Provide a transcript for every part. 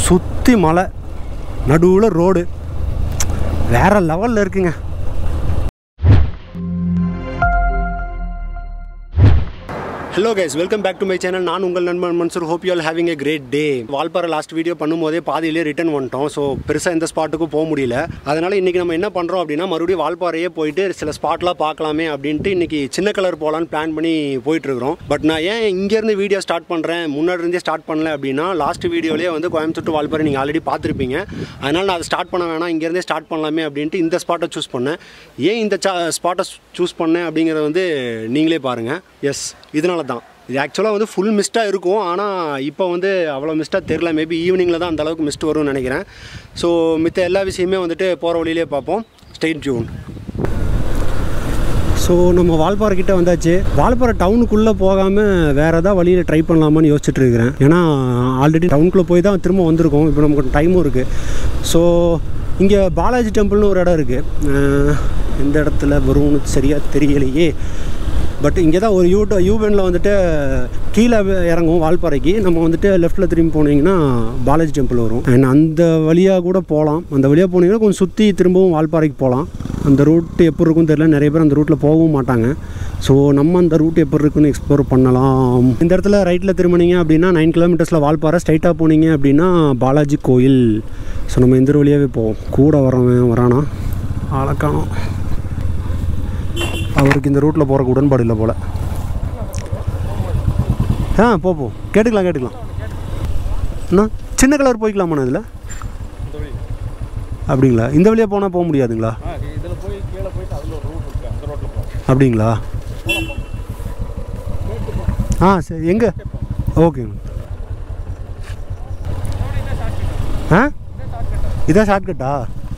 சுற்றி மலை, நடுவில் ரோடு, வேறு லெவலில் இருக்குங்க. Hello guys, welcome back to my channel. நான் உங்கள் நண்பன் Mansoor. Hope you all having a great day. Valparai last video பண்ணும்போதே பாதியிலே ரிட்டர்ன் வந்துட்டோம். ஸோ பெருசாக இந்த ஸ்பாட்டுக்கும் போக முடியல. அதனால் இன்றைக்கி நம்ம என்ன பண்ணுறோம் அப்படின்னா, மறுபடியும் வால்பாறையே போயிட்டு சில ஸ்பாட்லாம் பார்க்கலாமே அப்படின்ட்டு இன்றைக்கி சின்ன கலர் போகலான்னு பிளான் பண்ணி போயிட்டுருக்கிறோம். பட் நான் ஏன் இங்கேருந்து வீடியோ ஸ்டார்ட் பண்ணுறேன், முன்னாடி இருந்தே ஸ்டார்ட் பண்ணல அப்படின்னா, லாஸ்ட் வீடியோலேயே வந்து கோயம்புத்தூர் வால்பாறை நீங்கள் ஆல்ரெடி பார்த்துருப்பீங்க. அதனால் நான் அதை ஸ்டார்ட் பண்ண வேணாம், இங்கேருந்தே ஸ்டார்ட் பண்ணலாமே அப்படின்ட்டு இந்த ஸ்பாட்டை சூஸ் பண்ணேன். ஏன் இந்த ஸ்பாட்டை சூஸ் பண்ணேன் அப்படிங்கிறத வந்து நீங்களே பாருங்கள். எஸ், இதனால தான். இது ஆக்சுவலாக வந்து ஃபுல் மிஸ்ட்டாக இருக்கும், ஆனால் இப்போ வந்து அவ்வளோ மிஸ்ட்டாக தெரில. மேபி ஈவினிங்கில் தான் அந்தளவுக்கு மிஸ்ட் வரும்னு நினைக்கிறேன். ஸோ மித்த எல்லா விஷயமே வந்துட்டு போகிற வழியிலே பார்ப்போம். Stay tune. ஸோ நம்ம வால்பாறை கிட்டே வந்தாச்சு. வால்பாறை டவுனுக்குள்ளே போகாமல் வேறு ஏதாவது வழியில் ட்ரை பண்ணலாமான்னு யோசிச்சுட்டு இருக்கிறேன். ஏன்னா ஆல்ரெடி டவுனுக்குள்ளே போய் தான் திரும்ப வந்திருக்கோம். இப்போ நமக்கு டைமும் இருக்குது. ஸோ இங்கே பாலாஜி டெம்பிள்னு ஒரு இடம் இருக்குது. எந்த இடத்துல வரும்னு சரியாக தெரியலையே. பட் இங்கே தான் ஒரு யூபெனில் வந்துட்டு கீழே இறங்கும் வால்பாறைக்கு. நம்ம வந்துட்டு லெஃப்ட்டில் திரும்பி போனீங்கன்னா பாலாஜி டெம்பிள் வரும். அண்ட் அந்த வழியாக கூட போகலாம். அந்த வழியாக போனீங்கன்னா கொஞ்சம் சுற்றி திரும்பவும் வால்பாறைக்கு போகலாம். அந்த ரூட் எப்படி இருக்குன்னு தெரியல. நிறைய பேர் அந்த ரூட்டில் போகவும் மாட்டாங்க. ஸோ நம்ம அந்த ரூட் எப்படி இருக்குன்னு எக்ஸ்ப்ளோர் பண்ணலாம். இந்த இடத்துல ரைட்டில் திரும்பினீங்க அப்படின்னா 9 கிலோமீட்டர்ஸில் வால்பாறை. ஸ்ட்ரைட்டாக போனீங்க அப்படின்னா பாலாஜி கோயில். ஸோ நம்ம இந்த வழியாகவே போவோம். கூட வரானா ஆளக்கானோம். அவருக்கு இந்த ரூட்டில் போகிறக்கு உடன்பாடு இல்லை போல். போ கேட்டுக்கலாம். அண்ணா சின்ன கலர் போய்க்கலாமாண்ணா இதில்? அப்படிங்களா? இந்த வழியாக போனால் போக முடியாதுங்களா? அப்படிங்களா? சரி. எங்கே? ஓகேங்க. இதான் ஷார்ட்கட்டா?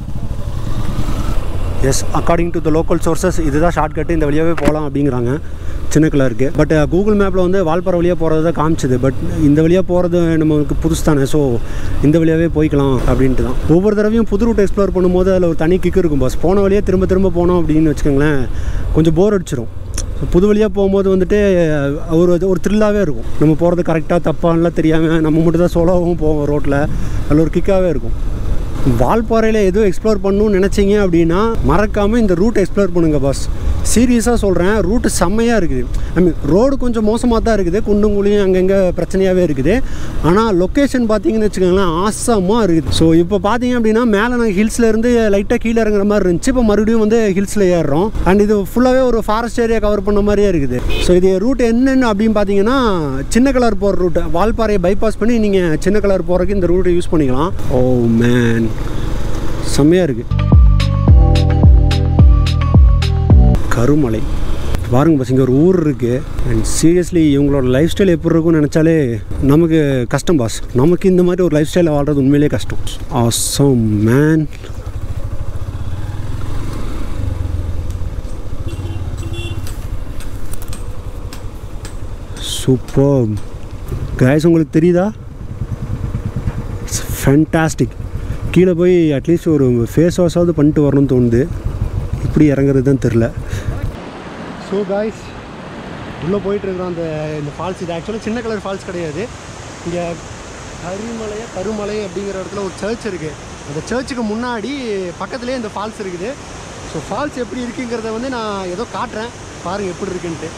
Yes, according to the local sources இதுதான் ஷார்ட்கட்டு. இந்த வழியாகவே போகலாம் அப்படிங்கிறாங்க சின்ன கலருக்கு. பட் கூகுள் மேப்பில் வந்து வால்பாறை வழியாக போகிறது தான் காமிச்சிது. பட் இந்த வழியாக போகிறது நமக்கு புதுசு தானே. ஸோ இந்த வழியாகவே போய்க்கலாம் அப்படின்ட்டு தான். ஒவ்வொரு தடவையும் புது ரூட் எக்ஸ்ப்ளோர் பண்ணும்போது அதில் ஒரு தனி கிக்கு இருக்கும். பஸ் போன வழியாக திரும்ப போனோம் அப்படின்னு வச்சுக்கோங்களேன், கொஞ்சம் போர் அடிச்சிடும். புது வழியாக போகும்போது வந்துட்டு ஒரு த்ரில்லாகவே இருக்கும். நம்ம போகிறது கரெக்டாக தப்பானலாம் தெரியாமல் நம்ம மட்டும் தான் சோலோவும் போவோம் ரோட்டில். அதில் ஒரு கிக்காகவே இருக்கும். வால்பாறையில் எதுவும் எக்ஸ்ப்ளோர் பண்ணணும்னு நினச்சிங்க அப்படின்னா மறக்காமல் இந்த ரூட் எக்ஸ்ப்ளோர் பண்ணுங்கள் பாஸ். சீரியஸாக சொல்கிறேன், ரூட்டு செம்மையாக இருக்குது. ஐ மீன் ரோடு கொஞ்சம் மோசமாக தான் இருக்குது. குண்டும் குழியும் அங்கங்கே பிரச்சனையாகவே இருக்குது. ஆனால் லொக்கேஷன் பார்த்தீங்கன்னு வச்சுக்கோங்களேன், ஆசமாக இருக்குது. ஸோ இப்போ பார்த்தீங்க அப்படின்னா மேலே நாங்கள் ஹில்ஸ்லேருந்து லைட்டாக கீழே இறங்குற மாதிரி இருந்துச்சு. இப்போ மறுபடியும் வந்து ஹில்ஸில் ஏறுறோம். அண்ட் இது ஃபுல்லாகவே ஒரு ஃபாரஸ்ட் ஏரியா கவர் பண்ண மாதிரியே இருக்குது. ஸோ இது ரூட் என்னென்னு அப்படின்னு பார்த்தீங்கன்னா, சின்ன கலர் போகிற ரூட்டு. வால்பாறையை பைபாஸ் பண்ணி நீங்கள் சின்ன கலர் போகிறதுக்கு இந்த ரூட்டை யூஸ் பண்ணிக்கலாம். ஓ மேன், செம்மையாக இருக்குது. கருமலை பாருங்க பஸ். இங்கே ஒரு ஊர் இருக்குது. அண்ட் சீரியஸ்லி இவங்களோட லைஃப் ஸ்டைல் எப்படி இருக்கும்னு நினச்சாலே நமக்கு கஷ்டம் பாஸ். நமக்கு இந்த மாதிரி ஒரு லைஃப் ஸ்டைலில் வாழ்கிறது உண்மையிலே கஷ்டம். Awesome man. Super guys. உங்களுக்கு தெரியுதா? It's fantastic. கீழே போய் அட்லீஸ்ட் ஒரு ஃபேஸ் வாஷாவது பண்ணிட்டு வரணும்னு தோணுது. இப்படி இறங்குறது தான் தெரில. ஸோ காய்ஸ், உள்ளே போயிட்டுருக்குறோம். இந்த ஃபால்ஸ் இது ஆக்சுவலாக சின்ன கலர் ஃபால்ஸ் கிடையாது. இங்கே கருமலை அப்படிங்கிற இடத்துல ஒரு சர்ச் இருக்குது. அந்த சர்ச்சுக்கு முன்னாடி பக்கத்துலேயே இந்த ஃபால்ஸ் இருக்குது. ஸோ ஃபால்ஸ் எப்படி இருக்குங்கிறத வந்து நான் ஏதோ காட்டுறேன், பாருங்கள் எப்படி இருக்குன்ட்டு.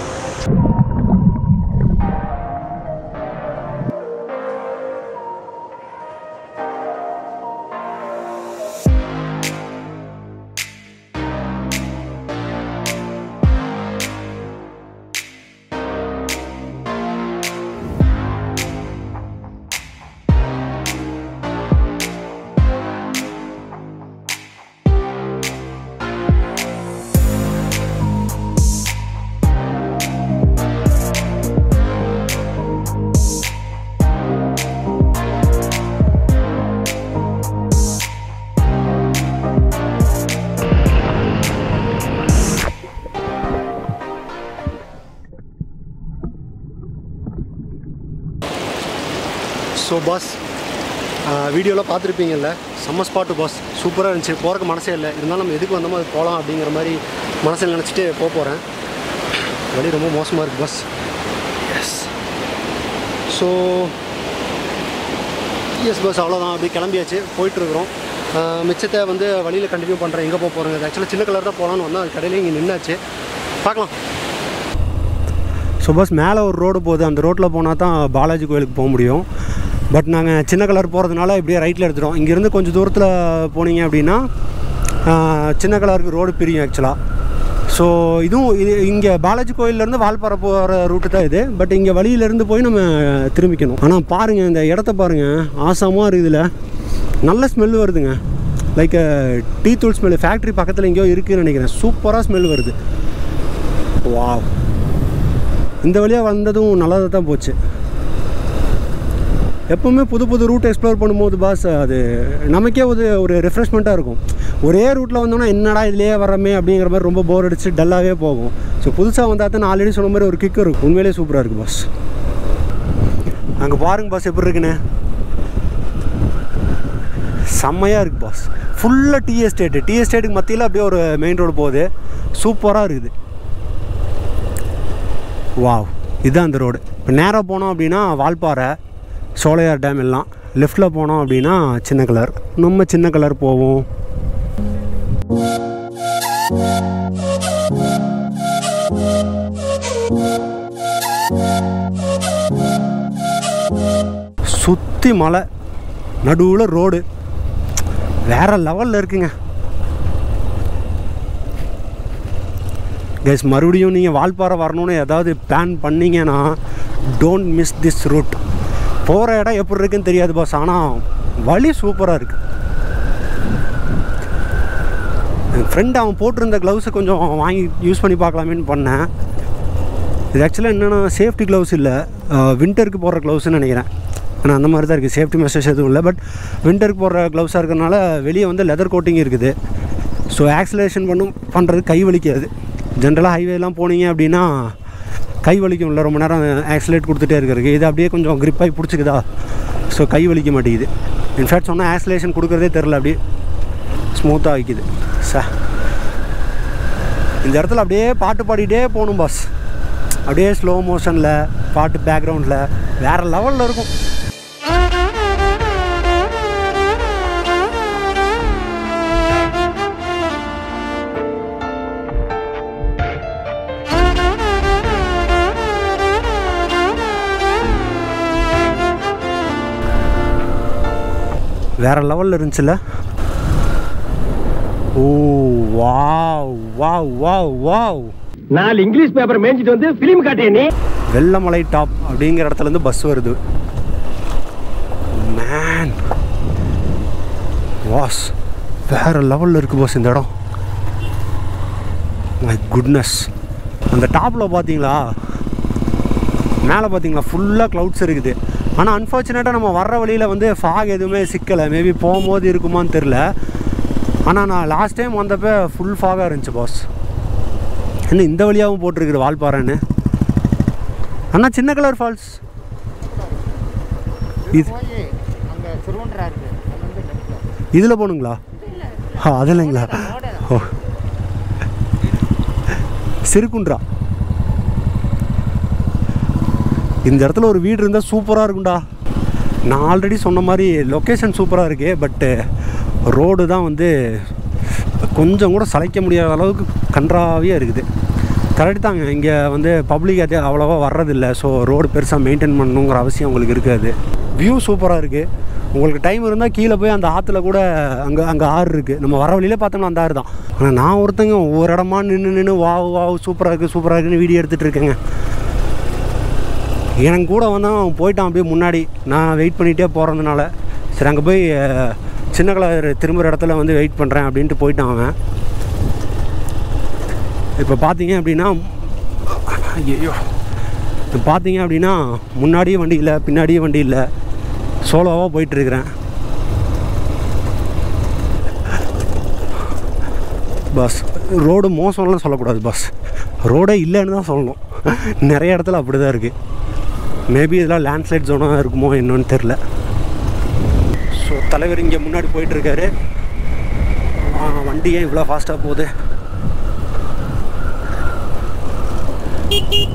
ஸோ பாஸ், வீடியோவில் பார்த்துருப்பீங்கல்ல, செம்ம ஸ்பாட்டு பாஸ். சூப்பராக இருந்துச்சு. போகிறக்கு மனசே இல்லை. இருந்தாலும் நம்ம எதுக்கு வந்தோமோ அது போகலாம் அப்படிங்கிற மாதிரி மனசில் நினச்சிட்டு போகிறேன். வழி ரொம்ப மோசமாக இருக்குது boss. Yes. So yes bus அவ்வளோதான். அப்படி கிளம்பியாச்சு, போயிட்டுருக்குறோம். மிச்சத்தை வந்து வழியில் கண்டினியூ பண்ணுறேன். எங்கே போக போகிறோங்க? ஆக்சுவலாக சின்ன கலர் தான் போகலான்னு வந்தால் அது கடையில் இங்கே நின்னாச்சு. பார்க்கலாம். ஸோ பஸ் மேலே ஒரு ரோடு போகுது. அந்த ரோட்டில் போனால் தான் பாலாஜி கோயிலுக்கு போக முடியும். பட் நாங்கள் சின்ன கலர் போகிறதுனால இப்படியே ரைட்டில் எடுத்துட்டோம். இங்கேருந்து கொஞ்சம் தூரத்தில் போனீங்க அப்படின்னா சின்ன கலருக்கு ரோடு பிரியும் ஆக்சுவலாக. ஸோ இதுவும் இங்கே பாலாஜி கோயிலேருந்து வால்பாறை போகிற ரூட்டு தான் இது. பட் இங்கே வழியிலேருந்து போய் நம்ம திரும்பிக்கணும். ஆனால் பாருங்கள், இந்த இடத்த பாருங்கள், ஆசாமாக இருக்குதுல. நல்ல ஸ்மெல் வருதுங்க. லைக் டீ தூள் ஸ்மெல். ஃபேக்ட்ரி பக்கத்தில் எங்கேயோ இருக்குதுன்னு நினைக்கிறேன். சூப்பராக ஸ்மெல் வருது. வா, இந்த வழியாக வந்ததும் நல்லதாக தான் போச்சு. எப்போவுமே புது புது ரூட் எக்ஸ்ப்ளோர் பண்ணும்போது பாஸ் அது நமக்கே ஒரு ரெஃப்ரெஷ்மெண்ட்டாக இருக்கும். ஒரே ரூட்டில் வந்தோன்னா என்னடா இதிலே வரமே அப்படிங்கிற மாதிரி ரொம்ப போர் அடிச்சு டல்லாகவே போகும். ஸோ புதுசாக வந்தால் தான் நான் ஆல்ரெடி சொன்ன மாதிரி ஒரு கிக் இருக்கும். உண்மையிலே சூப்பராக இருக்குது பாஸ். அங்கே பாருங்க பாஸ் எப்படி இருக்குன்னு. செம்மையாக இருக்குது பாஸ். ஃபுல்லாக டீ எஸ்டேட்டு. டீ எஸ்டேட்டுக்கு மத்தியில் அப்படியே ஒரு மெயின் ரோடு போகுது. சூப்பராக இருக்குது. வாவ், இதுதான் அந்த ரோடு. இப்போ நேராக போனோம் அப்படின்னா வால்பாறை, சோலையார் டேம் எல்லாம். லெஃப்டில் போனோம் அப்படின்னா சின்ன கலர். நம்ம சின்ன கலர் போவோம். சுற்றி மலை, நடுவில் ரோடு, வேற லெவலில் இருக்குங்க கைஸ். மறுபடியும் நீங்கள் வால்பாறை வரணும்னு ஏதாவது பிளான் பண்ணிங்கன்னா டோன்ட் மிஸ் திஸ் ரூட். போகிற இடம் எப்படி இருக்குன்னு தெரியாது பாஸ், ஆனால் வழி சூப்பராக இருக்குது. என் ஃப்ரெண்ட் அவன் போட்டிருந்த க்ளவுஸை கொஞ்சம் வாங்கி யூஸ் பண்ணி பார்க்கலாமேன்னு பண்ணேன். இது ஆக்சுவலாக என்னென்னா சேஃப்டி க்ளவுஸ் இல்லை, வின்டருக்கு போடுற க்ளவுஸ்ன்னு நினைக்கிறேன். ஆனால் அந்த மாதிரி தான் இருக்குது. சேஃப்டி மெஷர்ஸ் எதுவும் இல்லை. பட் வின்டருக்கு போடுற க்ளவுஸாக இருக்கிறதுனால வெளியே வந்து லெதர் கோட்டிங் இருக்குது. ஸோ ஆக்சிலேஷன் பண்ணுறது கை வலிக்காது. ஜென்ரலாக ஹைவேலாம் போனீங்க அப்படின்னா கை வலிக்கும் இல்லை, ரொம்ப நேரம் ஆக்சிலேட் கொடுத்துட்டே இருக்கிறதுக்கு. இது அப்படியே கொஞ்சம் க்ரிப்பாகி பிடிச்சிக்குதா, ஸோ கை வலிக்க மாட்டேங்குது. இன்ஃபேக்ட் சொன்னால் ஆக்சிலேஷன் கொடுக்குறதே தெரில, அப்படியே ஸ்மூத்தாக வைக்குது. இந்த இடத்துல அப்படியே பாட்டு பாடிட்டே போகணும் பாஸ். அப்படியே ஸ்லோ மோஷனில் பாட்டு பேக்ரவுண்டில் வேறு லெவலில் இருக்கும். வேறு லெவலில் இருந்துச்சுல்ல. Oh wow wow wow wow. 4 English paper மேஞ்சிட்டு வந்து ஃபிலிம் காட்டிய நீ. வெள்ளமலை டாப் அப்படிங்கிற இடத்துலேருந்து பஸ் வருது. மேன் வாஸ் வேறு லெவலில் இருக்குது பாஸ் இந்த இடம். My goodness. அந்த டாப்பில் பார்த்தீங்களா, மேலே பார்த்தீங்களா, ஃபுல்லாக க்ளவுட்ஸ் இருக்குது. ஆனால் அன்ஃபார்ச்சுனேட்டாக நம்ம வர்ற வழியில் வந்து ஃபாக் எதுவுமே சிக்கலை. மேபி போகும்போது இருக்குமான்னு தெரில. ஆனால் நான் லாஸ்ட் டைம் வந்தப்போ ஃபுல் ஃபாகாக இருந்துச்சு பாஸ். என்ன இந்த வழியாகவும் போட்டிருக்குது வால்பாறைன்னு. அண்ணா சின்ன கலர் ஃபால்ஸ் இது இதில் போகணுங்களா? அது இல்லைங்களா? ஓ, சிறுகுன்றா. இந்த இடத்துல ஒரு வீடு இருந்தால் சூப்பராக இருக்கும்டா. நான் ஆல்ரெடி சொன்ன மாதிரி லொக்கேஷன் சூப்பராக இருக்குது. பட்டு ரோடு தான் வந்து கொஞ்சம் கூட சளைக்க முடியாத அளவுக்கு கன்றாவியாக இருக்குது. கரெக்டு தாங்க, இங்கே வந்து பப்ளிக் அது அவ்வளோவா வர்றதில்லை. ஸோ ரோடு பெருசாக மெயின்டைன் பண்ணணுங்கிற அவசியம் உங்களுக்கு இருக்காது. வியூ சூப்பராக இருக்குது. உங்களுக்கு டைம் இருந்தால் கீழே போய் அந்த ஆற்றுல கூட அங்கே ஆறு இருக்குது. நம்ம வர வழியிலே பார்த்தோம்னா அந்த ஆறு தான். ஆனால் நான் ஒருத்தங்க ஒவ்வொரு இடமா நின்று வாவ் சூப்பராக இருக்குன்னு வீடியோ எடுத்துகிட்டு இருக்கேங்க. எனக்கு கூட வந்தால் அவன் போயிட்டான் அப்படியே முன்னாடி. நான் வெயிட் பண்ணிகிட்டே போகிறதுனால சரி அங்கே போய் சின்ன கலர் திரும்புகிற இடத்துல வந்து வெயிட் பண்ணுறேன் அப்படின்ட்டு போயிட்டான் அவன். இப்போ பார்த்தீங்க அப்படின்னா ஐயோ, இப்போ பார்த்தீங்க அப்படின்னா முன்னாடியும் வண்டி இல்லை, பின்னாடியும் வண்டி இல்லை, சோலோவாக போயிட்டுருக்கிறேன். பஸ் ரோடு மோசம்லாம் சொல்லக்கூடாது பாஸ், ரோடே இல்லைன்னு தான் சொல்லணும். நிறைய இடத்துல அப்படி தான் இருக்குது. மேபி இதெல்லாம் லேண்ட்ஸ்லைட் ஜோனாக இருக்குமோ என்னன்னு தெரில. ஸோ தலைவர் இங்கே முன்னாடி போயிட்டுருக்காரு. வண்டி ஏன் இவ்வளோ ஃபாஸ்ட்டாக போகுது?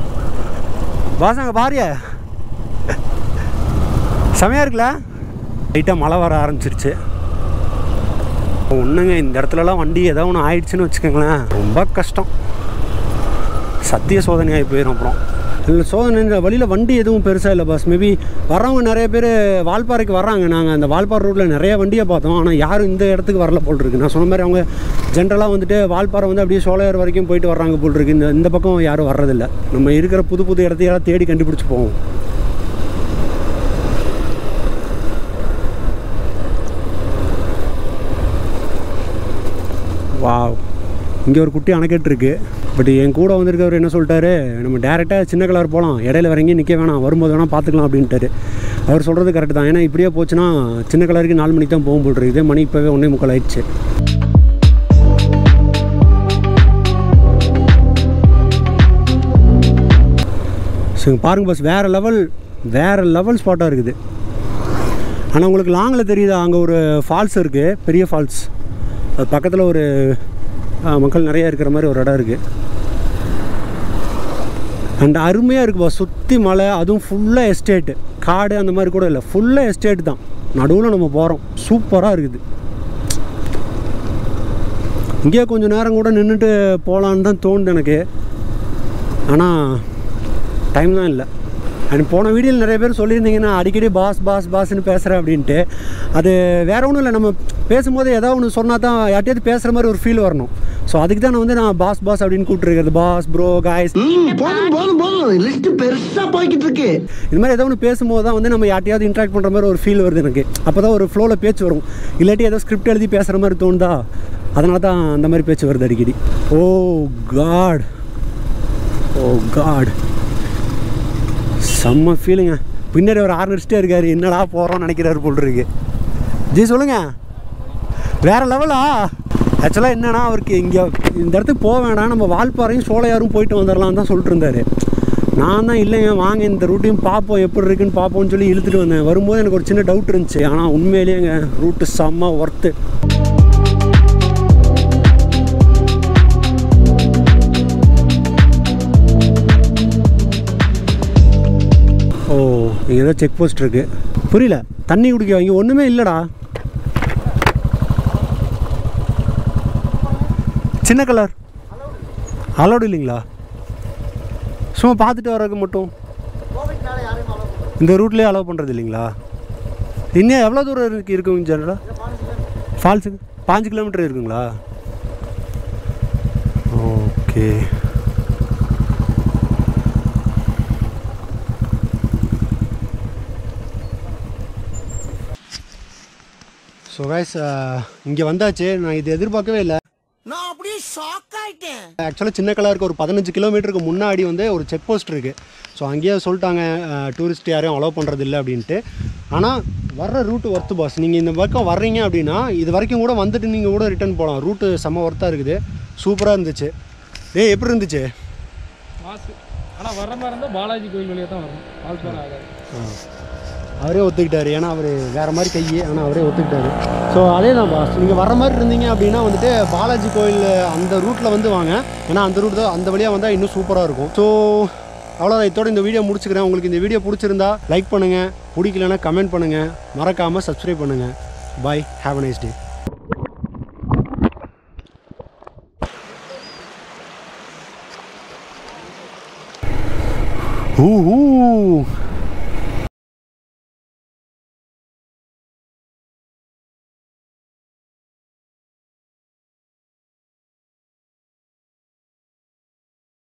பாஸ் அங்கே பாரியா செமையாக இருக்குல்ல? லைட்டாக மழை வர ஆரம்பிச்சிருச்சு. ஒன்றுங்க இந்த இடத்துலலாம் வண்டி ஏதோ ஒன்று ஆயிடுச்சுன்னு வச்சுக்கோங்களேன், ரொம்ப கஷ்டம். சத்திய சோதனையாகி போயிடும். அப்புறம் இல்லை சோதனை இந்த வழியில் வண்டி எதுவும் பெருசாக இல்லை பாஸ். மேபி வர்றவங்க நிறைய பேர் வால்பாறைக்கு வர்றாங்க. நாங்கள் அந்த வால்பாறை ரோட்டில் நிறைய வண்டியை பார்த்தோம். ஆனால் யாரும் இந்த இடத்துக்கு வரல போல் இருக்குது. நான் சொன்ன மாதிரி அவங்க ஜென்ரலாக வந்துட்டு வால்பாறை வந்து அப்படியே சோலையார் வரைக்கும் போயிட்டு வர்றாங்க போல் இருக்குது. இந்த பக்கம் யாரும் வர்றதில்லை. நம்ம இருக்கிற புது புது இடத்தையெல்லாம் தேடி கண்டுபிடிச்சி போவோம். வாவ், இங்கே ஒரு குட்டி அணைக்கட்டு இருக்குது. பட் என் கூட வந்திருக்கவர் என்ன சொல்லிட்டாரு, நம்ம டேரெக்டாக சின்ன கலர் போகலாம், இடையில வரைக்கும் நிற்க வேணாம், வரும்போது வேணால் பார்த்துக்கலாம் அப்படின்ட்டாரு. அவர் சொல்கிறது கரெக்டு தான். ஏன்னா இப்படியே போச்சுன்னா சின்ன கலருக்கு 4 மணிக்கு தான் போகும் போட்டுருக்கு. இதே மணி இப்போவே 1:45 ஆயிடுச்சு. ஸோ பாருங்க பஸ், வேறு லெவல் ஸ்பாட்டாக இருக்குது. ஆனால் உங்களுக்கு லாங்கில் தெரியுதா, அங்கே ஒரு ஃபால்ஸ் இருக்குது, பெரிய ஃபால்ஸ். அது பக்கத்தில் ஒரு மக்கள் நிறையா இருக்கிற மாதிரி ஒரு இடம் இருக்குது. அண்ட் அருமையாக இருக்குது பாஸ். சுற்றி மலை, அதுவும் ஃபுல்லாக எஸ்டேட்டு, காடு அந்த மாதிரி கூட இல்லை, ஃபுல்லாக எஸ்டேட் தான். நடுவில் நம்ம போகிறோம். சூப்பராக இருக்குது. இங்கேயே கொஞ்சம் நேரம் கூட நின்றுட்டு போகலான்னு தான் தோணுது எனக்கு. ஆனால் டைம் தான் இல்லை. அண்ட் போன வீடியோவில் நிறைய பேர் சொல்லியிருந்தீங்கன்னா அடிக்கடி பாஸ்ன்னு பேசுகிறேன் அப்படின்ட்டு. அது வேறு ஒன்றும் இல்லை, நம்ம பேசும்போது ஏதாவது ஒன்று சொன்னால் தான் யார்ட்டையாவது பேசுகிற மாதிரி ஒரு ஃபீல் வரணும். ஸோ அதுக்கு தான் நான் பாஸ் அப்படின்னு கூப்பிட்டுருக்கிறது. பாஸ், ப்ரோ, காய்ஸ், பெருசாக போய்கிட்டு இருக்கு. இது மாதிரி ஏதோ ஒன்று பேசும்போது தான் நம்ம யார்ட்டையாவது இன்ட்ராக்ட் பண்ணுற மாதிரி ஒரு ஃபீல் வருது எனக்கு. அப்போ தான் ஒரு ஃப்ளோவில் பேச்சு வரும். இல்லாட்டி ஏதோ ஸ்கிரிப்ட் எழுதி பேசுகிற மாதிரி தோணுதா, அதனால தான் அந்த மாதிரி பேச்சு வருது அடிக்கடி. ஓ காட், செம்ம ஃபீலுங்க. பின்னாடி ஒரு ஆர்னரிஸ்டே இருக்கார், என்னடா போகிறோம்னு நினைக்கிறாரு போல் இருக்கு. ஜி சொல்லுங்கள், வேறு லெவலா? ஆக்சுவலாக என்னன்னா, அவருக்கு இங்கே இந்த இடத்துக்கு போக வேண்டாம், நம்ம வால்பாறையும் சோலையாரும் போயிட்டு வந்துடலாம் தான் சொல்லிட்டு இருந்தார். நான் தான் இல்லைங்க வாங்க இந்த ரூட்டையும் பார்ப்போம், எப்படி இருக்குன்னு பார்ப்போம்னு சொல்லி இழுத்துட்டு வந்தேன். வரும்போது எனக்கு ஒரு சின்ன டவுட் இருந்துச்சு. ஆனால் உண்மையிலேயேங்க ரூட்டு செம்ம ஒர்த்து. ஓ, இங்கே ஏதோ செக் போஸ்ட் இருக்குது. புரியல, தண்ணி குடிக்க இங்கே ஒன்றுமே இல்லைடா. சின்ன கலர் அலோடு இல்லைங்களா? சும்மா பார்த்துட்டு வரக்கு மட்டும் இந்த ரூட்லேயே அலோவ் பண்ணுறது இல்லைங்களா? இன்னும் எவ்வளோ தூரம் இருக்குங்க ஜெனரலாக? ஃபால்ஸுக்கு 5 கிலோமீட்டர் இருக்குங்களா? ஓகே. ஸோ கைஸ், இங்கே வந்தாச்சு. நான் இது எதிர்பார்க்கவே இல்லை. நான் அப்படியே ஷாக் ஆகிட்டேன். ஆக்சுவலாக சின்ன கலருக்கு ஒரு 15 கிலோமீட்டருக்கு முன்னாடி வந்து ஒரு செக் போஸ்ட் இருக்குது. ஸோ அங்கேயே சொல்லிட்டாங்க டூரிஸ்ட் யாரையும் அலோவ் பண்ணுறது இல்லை அப்படின்ட்டு. ஆனால் வர்ற ரூட்டு ஒர்த்து பாஸ். நீங்கள் இந்த பக்கம் வர்றீங்க அப்படின்னா இது வரைக்கும் கூட வந்துட்டு நீங்கள் கூட ரிட்டர்ன் போகலாம். ரூட்டு செம்ம ஒர்த்தாக இருக்குது. சூப்பராக இருந்துச்சு. எப்படி இருந்துச்சு? ஆனால் வர்ற மாதிரி இருந்தால் பாலாஜி கோயில் வழியாக தான் வரும், வால்பாறை ஆகாது. அவரே ஒத்துக்கிட்டார். ஏன்னா அவர் வேறு மாதிரி கை, ஆனால் அவரே ஒத்துக்கிட்டார். ஸோ அதே தான் பாஸ், நீங்கள் வர மாதிரி இருந்தீங்க அப்படின்னா வந்துட்டு பாலாஜி கோயில் அந்த ரூட்டில் வந்து வாங்க. ஏன்னா அந்த ரூட் தான், அந்த வழியாக வந்தால் இன்னும் சூப்பராக இருக்கும். ஸோ அவ்வளோதான், இதோட இந்த வீடியோ முடிச்சுக்கிறேன். உங்களுக்கு இந்த வீடியோ பிடிச்சிருந்தா லைக் பண்ணுங்கள், பிடிக்கலன்னா கமெண்ட் பண்ணுங்கள், மறக்காமல் சப்ஸ்கிரைப் பண்ணுங்கள். பாய், have a nice day. Who